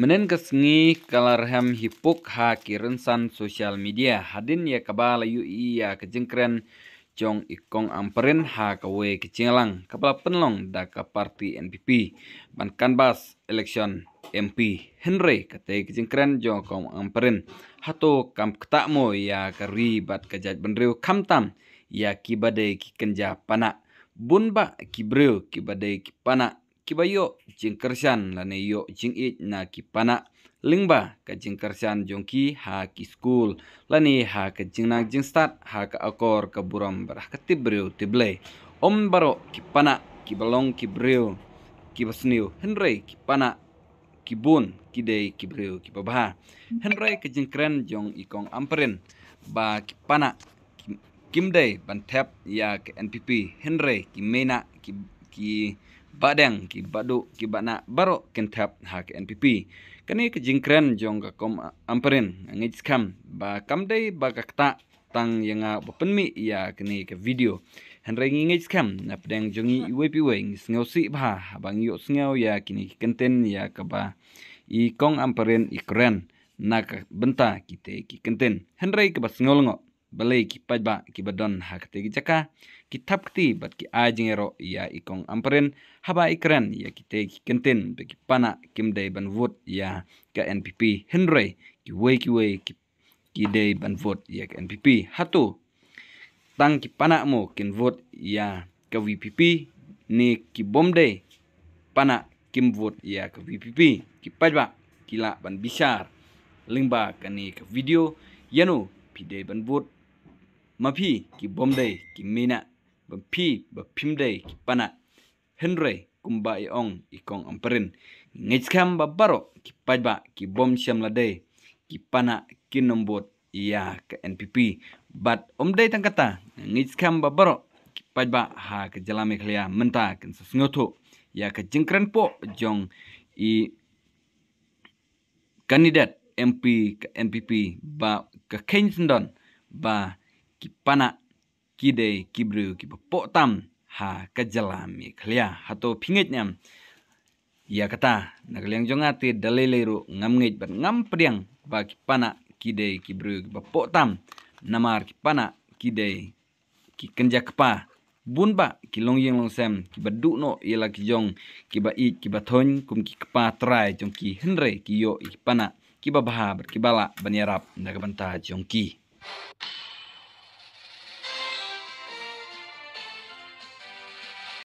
Menen kesngi kalarham hipuk ha kirensan sosial media hadin ya kabala yu iya kejengkren jong ikong Ampareen ha kawe kecinglang kapala penlong da ka parti NPP ban kanbas election MP Henry kate kejengkren jong ikong Ampareen hato kam ketakmo ya kari bat kajat benriu kamtam ya kibade kikenja pana bunba kibreu kibade kipana kibayo jingkersan lane yo jingit na kipana lingba ka jingkersan jongki ha ki school lani ha ka jingna jingstart ha ka akor ka buram barah ka tibreu tible om baro kipana kibalong kibreu kibasniu henry kipana kibun kidei kibreu kibabha henry ka jingkren jong ikong Ampareen ba kipana kimdei bantep ya ke NPP henry kimena ki badang ki badu ki bana baro kentap ha ke NPP kani ke jingkren jong ka kom Ampareen ngij kam ba kamdei ba kakta tang yanga bopenmi ya kini ke video henry ngij kam na pedang jongi iwepi sngew si ba bang yo sngew ya kini kenten ya ka ba I kong Ampareen ikren na ka benta kite ki kenten henry ke ba sngew ngo balai ki pajba ki badon ha kate ki jaka ki tapkti bat ki ajingero ya ikong Ampareen haba ikren ya kite ki kenten be ki pana kimdei ban vote ya ka NPP henry ki we ki dei ban vote ya ka NPP hatu tang ki pana mo kin vote ya ka VPP ni ki bomdei pana kim vote ya ka VPP ki pajba kila ban bisar lingba kani ka video yanu pidei ban vote mapi ki bomdei ki mina bampi bapimdei ki pana henry kumba iong ikong Ampareen ngijkam babaro ki pajba ki bom syamlade ki pana ki nombot iya ke NPP bat omdei tangkata ngijkam babaro ki pajba ha ke jalame khlia menta ken sesngoto ya ke jingkren po jong I kandidat MP ke NPP ba ke Kensington ba ki pana kidei kibru ki potam ha kajalami khlia hato phingit nyam ya kata nagliang jongati daleleru ngamngit ban ngam priang ba ki pana kidei kibru ki potam namar ki pana kidei ki kenja kpa bunba ki longyeng longsem ki badu no yela ki jong ki ba I ki bathon kum ki kpa trai jong ki henry ki yo ki pana ki babha ber ki bala banyarap nagabanta jong ki